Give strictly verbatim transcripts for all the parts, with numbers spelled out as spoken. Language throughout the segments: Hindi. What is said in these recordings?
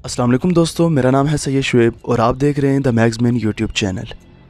अस्सलाम वालेकुम दोस्तों, मेरा नाम है सैयद शुएब और आप देख रहे हैं द मैग्ज़मैन यूट्यूब चैनल।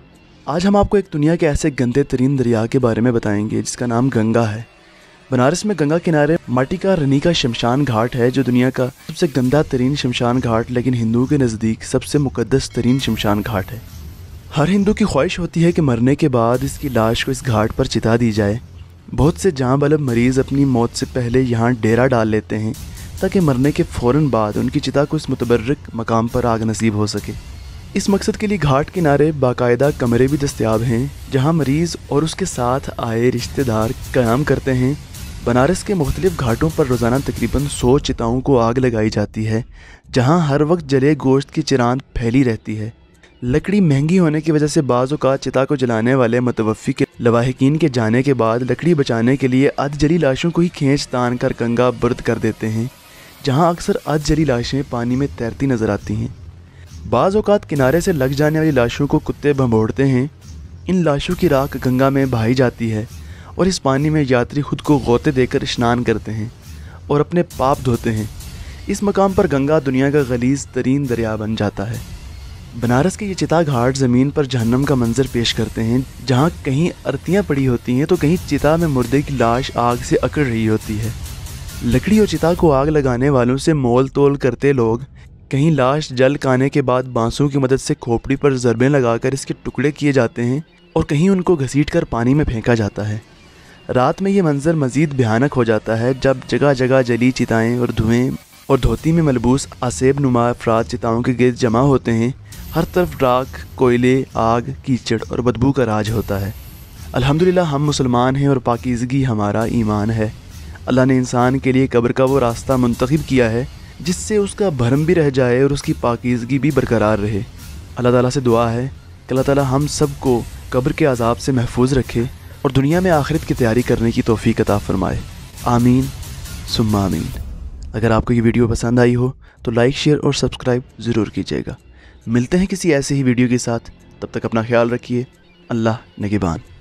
आज हम आपको एक दुनिया के ऐसे गंदे तरीन दरिया के बारे में बताएंगे जिसका नाम गंगा है। बनारस में गंगा किनारे माटी का रनी का शमशान घाट है जो दुनिया का सबसे गंदा तरीन शमशान घाट लेकिन हिंदुओं के नज़दीक सबसे मुकद्दस तरीन शमशान घाट है। हर हिंदू की ख्वाहिश होती है कि मरने के बाद इसकी लाश को इस घाट पर चिता दी जाए। बहुत से जाँ बलब मरीज़ अपनी मौत से पहले यहाँ डेरा डाल लेते हैं ताकि मरने के फ़ौरन बाद उनकी चिता को इस मुतबर्रिक मकाम पर आग नसीब हो सके। इस मकसद के लिए घाट किनारे बाकायदा कमरे भी दस्तयाब हैं जहां मरीज़ और उसके साथ आए रिश्तेदार क़याम करते हैं। बनारस के मुख्तलिफ़ घाटों पर रोज़ाना तकरीबन सौ चिताओं को आग लगाई जाती है जहां हर वक्त जले गोश्त की चिरांद फैली रहती है। लकड़ी महंगी होने की वजह से बाज़ औक़ात चिता को जलाने वाले मुतवफ़्फ़ी के लवाहिकीन के जाने के बाद लकड़ी बचाने के लिए अध जली लाशों को ही खींच तान कर गंगा बुर्द कर देते हैं जहां अक्सर अध जली लाशें पानी में तैरती नज़र आती हैं। बाज़ औक़ात किनारे से लग जाने वाली लाशों को कुत्ते भंभोड़ते हैं। इन लाशों की राख गंगा में बहाई जाती है और इस पानी में यात्री खुद को गोते देकर स्नान करते हैं और अपने पाप धोते हैं। इस मकाम पर गंगा दुनिया का गलीज़ तरीन दरिया बन जाता है। बनारस के ये चिता घाट ज़मीन पर जहन्नम का मंजर पेश करते हैं जहाँ कहीं अरतियाँ पड़ी होती हैं तो कहीं चिता में मुर्दे की लाश आग से अकड़ रही होती है। लकड़ी और चिता को आग लगाने वालों से मोल तोल करते लोग कहीं लाश जल काने के बाद बांसों की मदद से खोपड़ी पर ज़रबें लगाकर इसके टुकड़े किए जाते हैं और कहीं उनको घसीट कर पानी में फेंका जाता है। रात में ये मंजर मज़ीद भयानक हो जाता है जब जगह जगह जली चिताएं और धुएं और धोती में मलबूस आसेब नुमा अफराद चिताओं के गिर्द जमा होते हैं। हर तरफ राख, कोयले, आग, कीचड़ और बदबू का राज होता है। अल्हम्दुलिल्लाह हम मुसलमान हैं और पाकीज़गी हमारा ईमान है। अल्लाह ने इंसान के लिए कब्र का वो रास्ता मुंतखब किया है जिससे उसका भरम भी रह जाए और उसकी पाकीज़गी भी बरकरार रहे। अल्लाह ताला से दुआ है कि अल्लाह ताला हम सब को कब्र के अज़ाब से महफूज रखे और दुनिया में आखिरत की तैयारी करने की तौफीक अता फरमाए। आमीन सुम्मा आमीन। अगर आपको ये वीडियो पसंद आई हो तो लाइक, शेयर और सब्सक्राइब ज़रूर कीजिएगा। मिलते हैं किसी ऐसे ही वीडियो के साथ, तब तक अपना ख्याल रखिए। अल्लाह निगहबान।